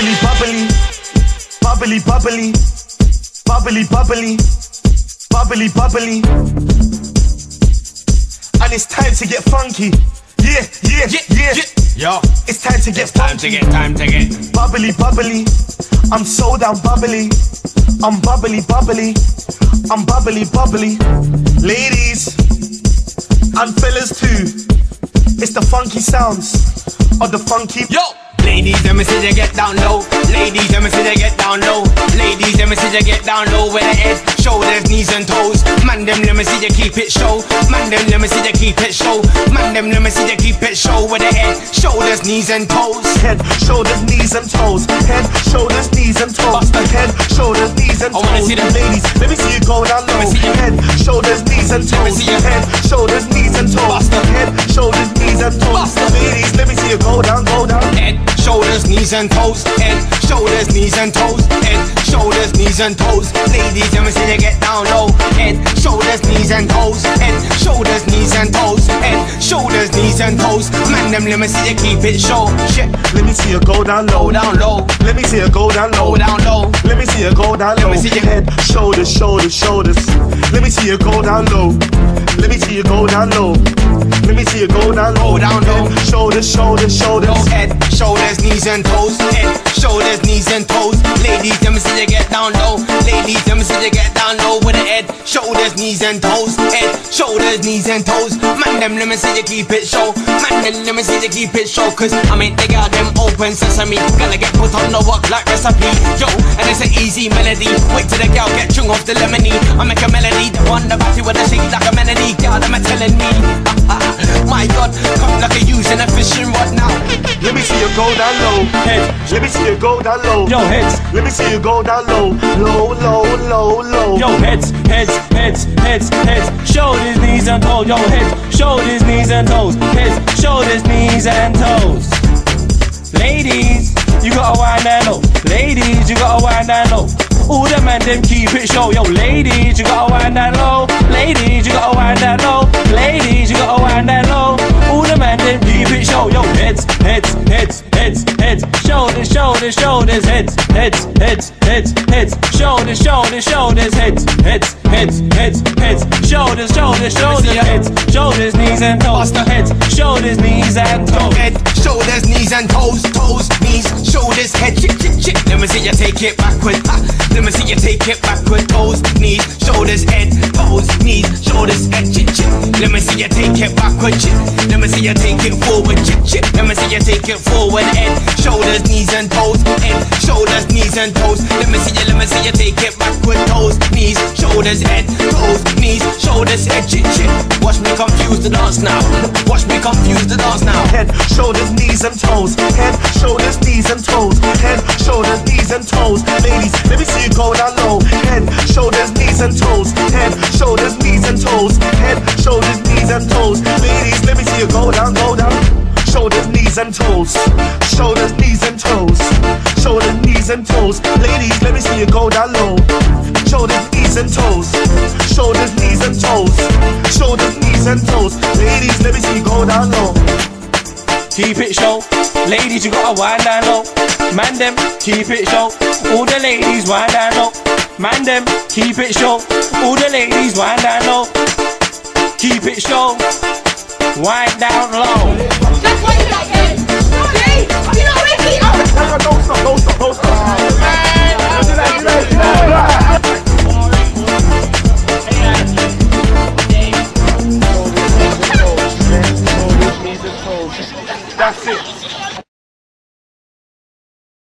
bubbly, bubbly, bubbly, bubbly, bubbly, bubbly, bubbly, bubbly. And it's time to get funky. Yeah, yeah, yeah, yeah. Yo, it's time to get funky. Time to get bubbly, bubbly. I'm so down bubbly. I'm bubbly, bubbly. I'm bubbly, bubbly. Ladies and fellas too. It's the funky sounds of the funky. Yo! Ladies, let me see you get down low. Ladies, let me see you get down low. Ladies, let me see you get down low with the head, shoulders, knees and toes. Man, them let me see you keep it show. Man, them let me see you keep it show. Man, them let me see you keep it show with the head, shoulders, knees and toes. Head, shoulders, knees and toes. Head, shoulders, knees and toes. Head, shoulders, knees and toes. I wanna see them ladies. Let me see you go down low. Head, shoulders, knees and toes. Let me see your head, shoulders, knees and toes. Head, shoulders, knees and toes. Ladies, let me see you go down, go down. Head, shoulders, knees and toes. Head, shoulders, knees and toes. Head, shoulders, knees and toes. Ladies, let me see you get down low. Head, shoulders, knees and toes. Head, shoulders, knees and toes. Head, shoulders, knees and toes. Man, them let me see you keep it show. Shit, let me see you go down low, down low. Let me see you go down low, down low. Let me see you go down low. Let me see your head, shoulders, shoulders, shoulders. Let me see you go down low. Let me see you go down low. Let me see you go down low, down low. Head, shoulders, shoulders, shoulders. Low head, shoulders, knees and toes. Head, shoulders, knees and toes. Ladies, let me see you get down low. Ladies, let me see you get down low with the head, shoulders, knees and toes. Head, shoulders, knees and toes. Man, them let me see you keep it show. Man, them let me see you keep it show. Cause I mean they got them open sesame. Gotta get put on the work like recipe. Yo, and it's an easy melody. Wait till the girl get chung off the lemony. I make a melody, the one the batty with a shake like a melody. Girl, them are telling me. My God, come like a using a fishing rod now. Let me see you go down low. Head. Let me see you go down low. Yo, heads. Let me see you go down low. Low, low, low, low. Yo, heads, heads, heads, heads, heads. Shoulders, knees and toes. Yo, heads, shoulders, knees and toes. Heads, shoulders, knees and toes. Ladies, you gotta wind that low. Ladies, you gotta wind that low. All the man them keep it show. Yo, ladies, you gotta wind that low. Ladies, you gotta wind that low. Ladies, you gotta wind that low. All the man them keep it show. Yo, heads, heads, heads, heads, heads. Shoulders, shoulders, shoulders. Heads, heads, heads, heads, heads. Shoulders, shoulders, shoulders. Heads, heads, heads, heads, heads. Shoulders, shoulders, shoulders. Heads, shoulders, knees and toes. Heads, shoulders, knees and toes. Head, shoulders, knees and toes. Toes, knees, shoulders, head. Chick, chick, chick. Let me see you take it backward. Let me see you take it backward. Toes, knees, shoulders, head. Toes, knees, shoulders, head. Chick, chick. Let me see you take it backward. Chick. Let me see you take it forward. Chick, chick. Let me see you take it forward. Head, shoulders, knees and toes. Head, shoulders, knees and toes. Let me see you take it backward. Toes, knees, shoulders, head. Toes, knees, shoulders, head. Chick, chick. Watch me confuse the dance now. Watch me confuse the dance now. Head, shoulders, knees and toes. Head, shoulders, knees and toes. Head, shoulders, knees and toes. Ladies, let me see you go down low. Head, shoulders, knees and toes. Head, shoulders, knees and toes. Head, shoulders, knees and toes. Ladies, let me see you go down, go down. Shoulders, knees and toes. Shoulders, knees and toes. Shoulders, knees and toes. Ladies, let me see you go down low. Shoulders, knees and toes. Shoulders, knees and toes. Shoulders, knees and toes. Ladies, let me see you go down low. Keep it show. Ladies, you gotta wind down low. Man them, keep it show. All the ladies wind down low. Man them, keep it show. All the ladies wind down low. Keep it show. Wind down low. That's why you like it. See? You know Ricky? Don't stop, don't stop, don't stop. That's it.